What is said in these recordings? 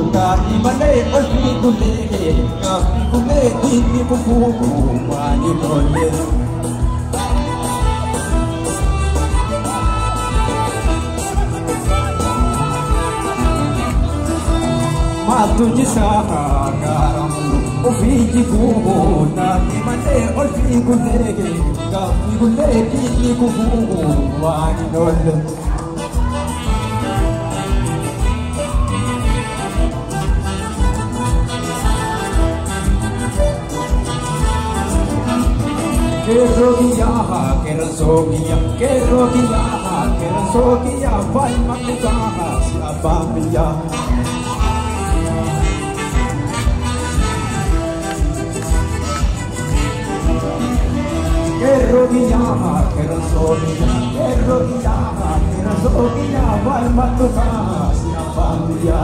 Dari mana pergi boleh, kami boleh ini buku mani boleh. Matu jisah garam, ofisi buku dari mana pergi boleh, kami boleh ini buku mani boleh. Kerogia, vai matar siapa dia? Kerogia, vai matar siapa dia?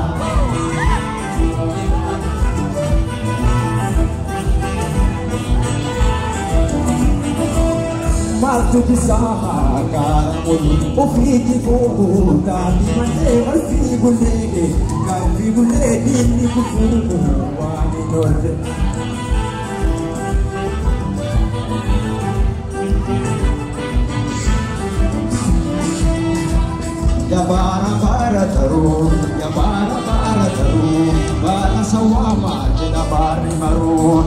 Matu kisah kamu, ofisi buku tadi mana alfi gule ini buku wani dole. Ya bara terus, bara sawama jadi bari marun.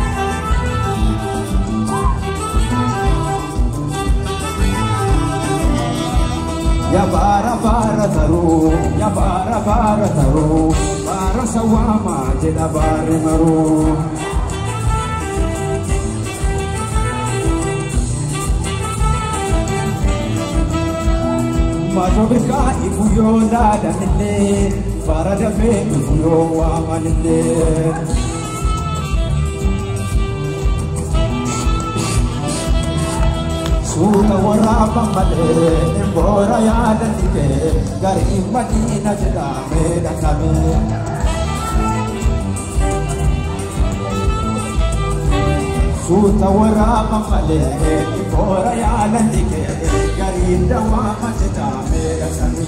Ya bara taru, bara sawama jeda bare maru. Majo berka ibu yo nada nene, bara dafe ibu yo wa manene. Suka warapang male, embora ya dan dike, gari Madinah jedame dan kami. Suka warapang male, embora ya dan dike, gari Dawama jedame dan kami.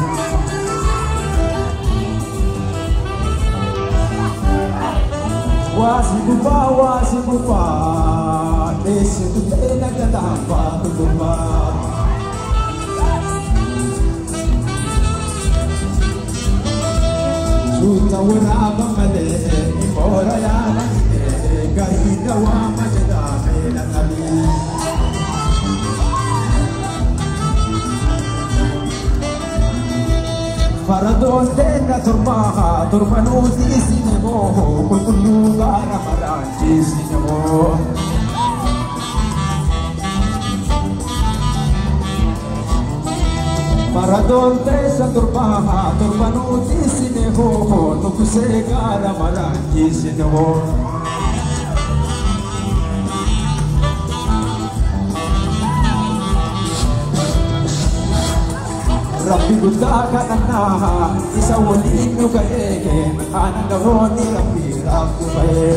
Wasibupa, desi tu tena kadamba tuba. Suta wala bangale, ora ya nake, gari Dawama jedame dan kami. Faradon tena turbanu di sinemo, kultulu gara maranji sinemo. Faradon tesa turbanu di sinemo, nukuse gara maranji sinemo. Rabbi guddakan annaha isa walinu kaeke ananda roni Rabbi bae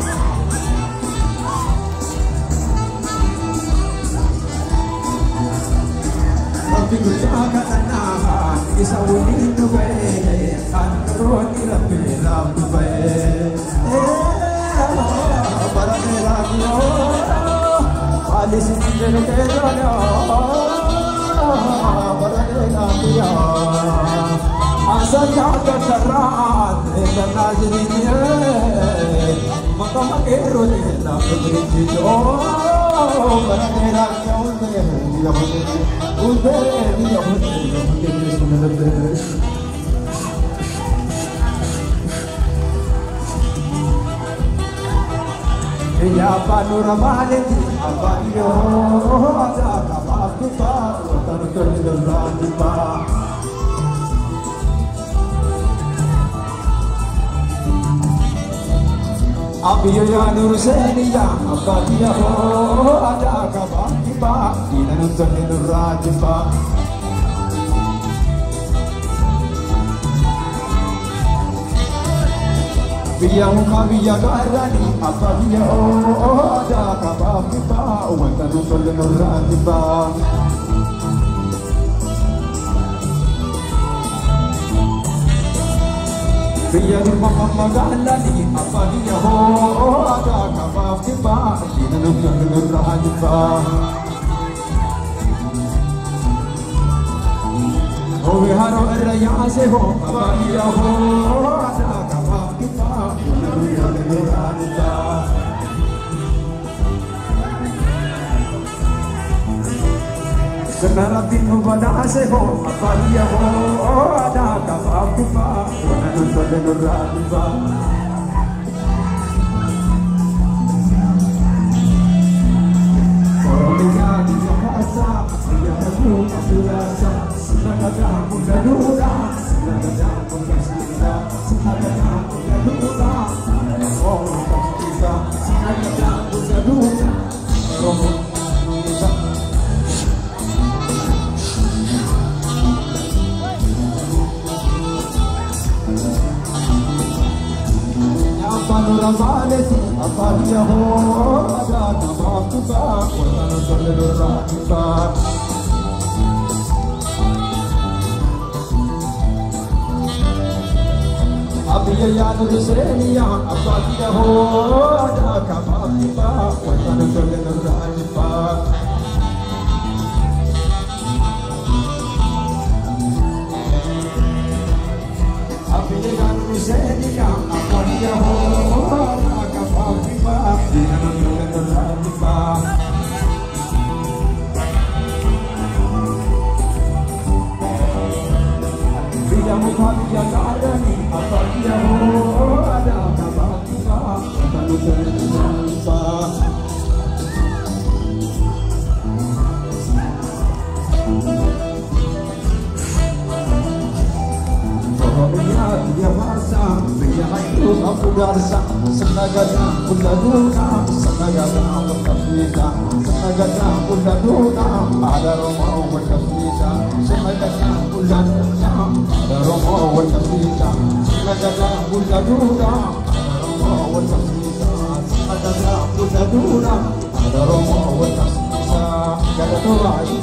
Rabbi guddakan annaha isa walinu kaeke ananda roni Rabbi bae barane radio alis indene kero asal jaga terat dan nazirinnya maka makero kita beri oh berbeda jauh dia ya panorama apa yo ada kapal kita terus Abiyo ya nur seniya abadiya ho ada kabar kita dinanun nur rajba Biya kabiya garani abadiya ho ada kabar kita dinanun nur rajba Biar mama magalani apa dia ho ada kabaf tiba dina nundur rahajiba ho haro raya se ho apa dia ho ada kabaf tiba dina nundur rahajiba Senaratin pada se ho apa dia ho ada kabaf tiba dina nundur rahajiba apa dia ho ada kabaf tiba dina nundur rahajiba Abi ya nuruseniya apa dia ho ada kabaf tiba dina nundur rahajiba Abi ya nuruseniya apa dia ho ada kabaf tiba dina nundur rahajiba Bila muka dia karani apa dia ho ada kabaf tiba dina nundur rahajiba dia masa dia itu aku darsa senaganya kuladuna senaganya berkafita senaganya kuladuna ada romo berkafita senaganya kuladuna ada romo berkafita senaganya kuladuna ada romo berkafita senaganya kuladuna ada romo berkafita kada doa